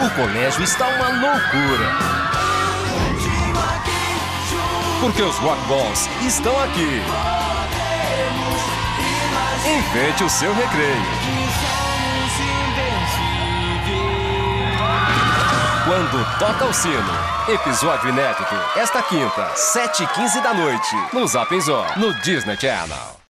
O colégio está uma loucura. Porque os Rock Balls estão aqui. Invente o seu recreio. Quando toca o sino. Episódio inédito, esta quinta, 7h15 da noite. No Zap Zó, no Disney Channel.